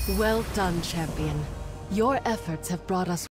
Well done, champion. Your efforts have brought us